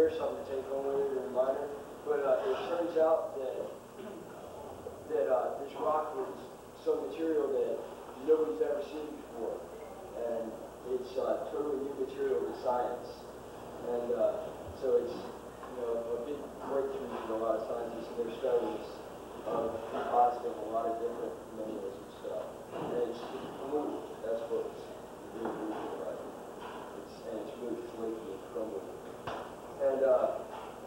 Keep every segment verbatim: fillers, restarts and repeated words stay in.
there, something to take home with you, a reminder. But uh, it turns out that that uh, this rock was some material that nobody's ever seen before, and it's uh, totally new material to science. And uh, so it's you know a big breakthrough for a lot of scientists in their studies of compositing a lot of different minerals and stuff. And it's moved. That's what's really moving about it. It's, and it's really flaky and crumbly. And uh,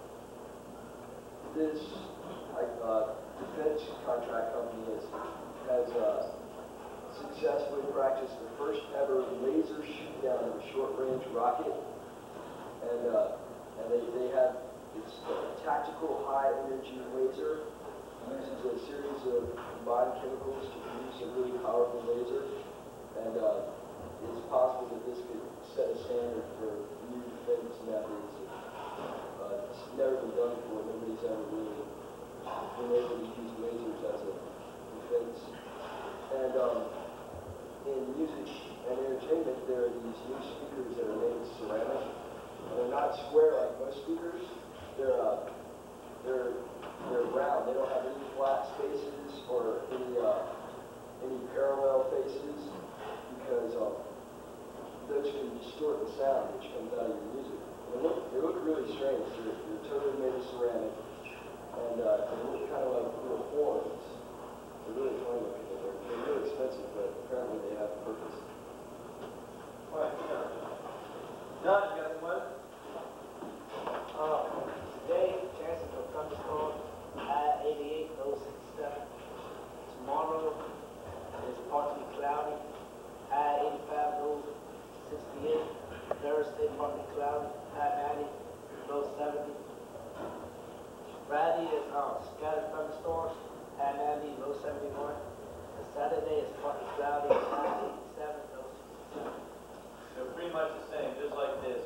this like, uh, defense contract company is, has uh, successfully practiced the first ever laser shoot down of a short-range rocket. And uh, and they, they have this uh, tactical high-energy laser. Uses a series of combined chemicals to produce a really powerful laser, and uh, it's possible that this could set a standard for new defense methods. Uh, it's never been done before. Nobody's ever really been able to use lasers as a defense. And um, in music and entertainment, there are these new speakers that are made of ceramic. And they're not square like most speakers. They're uh, they're They're round. They don't have any flat spaces or any uh, any parallel faces because um, those can distort the sound which comes out of your music. And they look they look really strange. They're, they're totally made of ceramic, and uh, they look kind of like little horns. They're really funny looking. They're, they're really expensive, but apparently they have a purpose. All right, John. John, you got some what? Uh, today, chances of thunderstorms. I eighty-eight, low sixty-seven. Tomorrow is partly cloudy. I eighty-five, low sixty-eight. Thursday, partly cloudy. High ninety, low seventy. Friday is uh, scattered thunderstorms. High ninety, low seventy-one. And Saturday is partly cloudy. High eighty-seven, low sixty-seven. They're pretty much the same, just like this.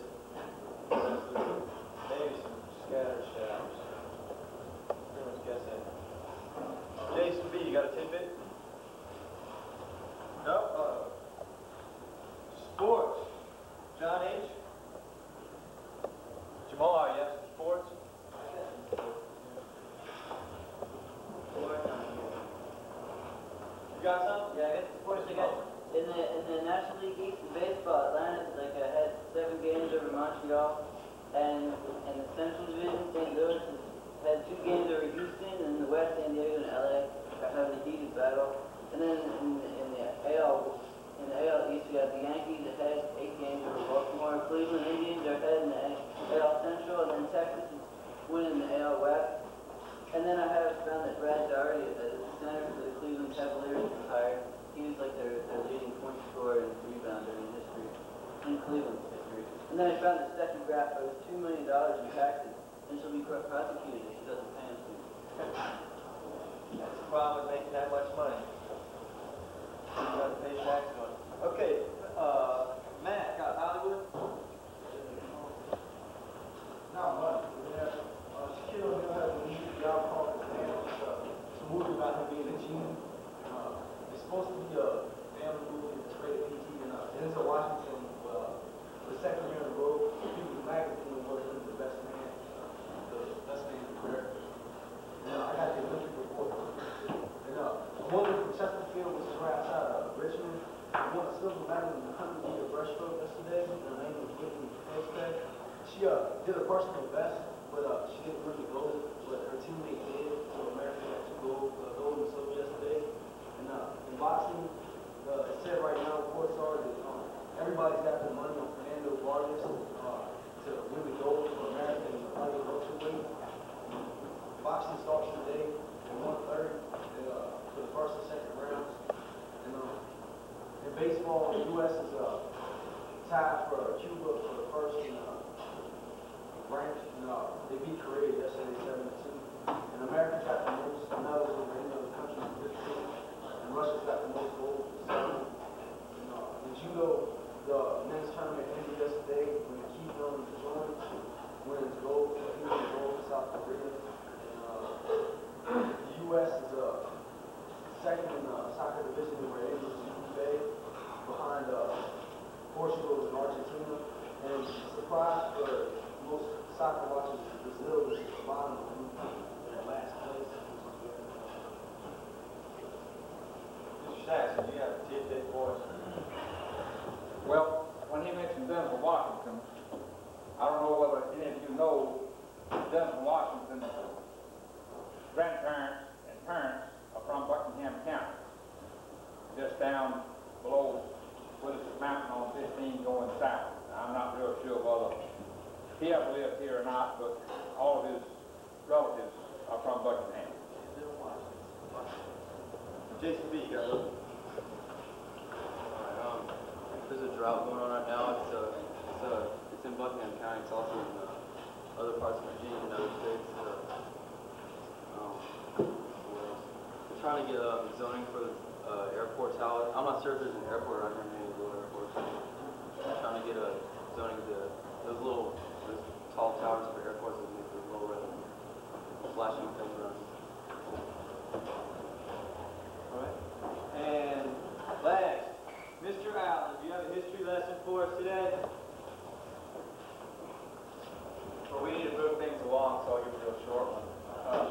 Maybe some scattered showers. Guess it. Jason B, you got a tidbit? No? Uh, sports. John H. Jamar, you have some sports? You got some? Yeah, I got the sports. I got in the in the National League East in baseball. Atlanta, like I had seven games over Montreal, and in the Central Division, Saint Louis is had two games over Houston, and in the West, San Diego and L A are having a heated battle. And then in, in the A L, in the A L East, we got the Yankees that had eight games over Baltimore. Cleveland Indians are ahead in the A L Central, and then Texas is winning the A L West. And then I have found that Brad Daugherty, the center for the Cleveland Cavaliers, retired. He was like their, their leading point scorer and rebounder in history, in Cleveland's history. And then I found the second graph of two million dollars in taxes. And she'll be prosecuted if she doesn't pay him to. That's the problem with making that much money. You got to pay tax on it. Okay, uh, Matt, got Hollywood? Not much. We have uh, Shaquille O'Neal has a new job called The Man. It's uh, it's a movie about him being a genie. Uh, it's supposed to be a family movie. It's rated P G. And uh, Denzel Washington, uh, for the second year in a row, People's Magazine voted him the best man. Best man in America. And uh, I got the Olympic report. And uh, a woman from Chesterfield, which is right outside of Richmond, won a silver medal in the one hundred meter breaststroke yesterday. Her name was Whitney Hesketh. She uh, did a personal best, but uh, she didn't win the gold. But her teammate did. So America got two gold, uh, gold and silver yesterday. And uh, in boxing, uh, it said right now, reports are that um, everybody's got their money on Fernando Vargas uh, to win the gold for America in the light welterweight. Boxing starts today at one thirty uh, for the first and second rounds. And um, in baseball, the U S is uh, tied for Cuba for the first and, uh, branch. And, uh, they beat Korea yesterday seven to two. And America got the most medals over any other country in history. And Russia's got the most gold. seven. And, uh, in judo, the men's tournament ended yesterday when the key run joined, wins gold, he won gold for South Korea. And uh, the U S is uh, second in the uh, soccer division in Rio Bay, behind uh, Portugal and Argentina. And surprise for most soccer watches Brazil was the bottom of the group in last place. Mister Saxon, you have a tidbit for us? Well, when he mentioned Denzel Washington, I don't know whether any of you know Denzel Washington's grandparents and parents are from Buckingham County, just down below Willis Mountain on fifteen going south. I'm not real sure whether he ever lived here or not, but all of his relatives are from Buckingham. Jason B, you got a Alright, um, there's a drought going on right now. It's, uh, it's, uh, it's in Buckingham County. It's also in uh, other parts of Virginia and other states. Uh, um, what else? We're trying to get uh, zoning for the uh, airport tower. I'm not sure if there's an airport right here in Haynesville Airport. We're trying to get a zoning to those little, those tall towers for airports that make those little red flashing things around. All right. And last, Mister Allen, do you have a history lesson for us today? Well, we need to move things along, so I'll give you a short one. Uh,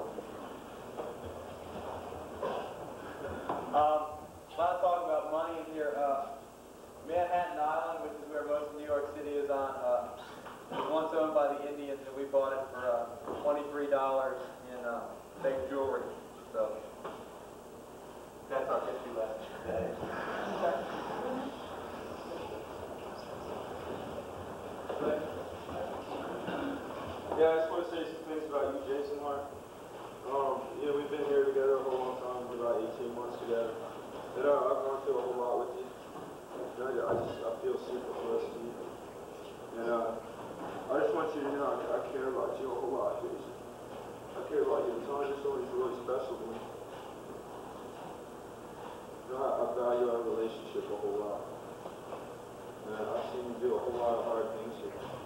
Um, a lot of talk about money in here. Uh, Manhattan Island, which is where most of New York City is on, uh, was once owned by the Indians, and we bought it for uh, twenty-three dollars in uh, fake jewelry. So that's our history lesson today. Yeah, I just want to say some things about you, Jason Hart. Um, yeah, we've been here together a whole long time, about eighteen months together. And uh, I've gone through a whole lot with you. And I, I just, I feel super close to you. And uh, I just want you to know I, I care about you a whole lot, Jason. I care about you. Tony just always really special to me. You know, I, I value our relationship a whole lot. And I've seen you do a whole lot of hard things here.